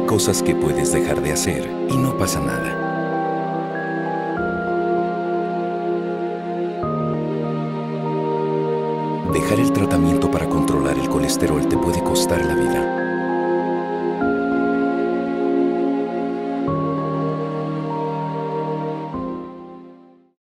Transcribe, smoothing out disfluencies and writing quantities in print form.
cosas que puedes dejar de hacer y no pasa nada. Dejar el tratamiento para controlar el colesterol te puede costar la vida.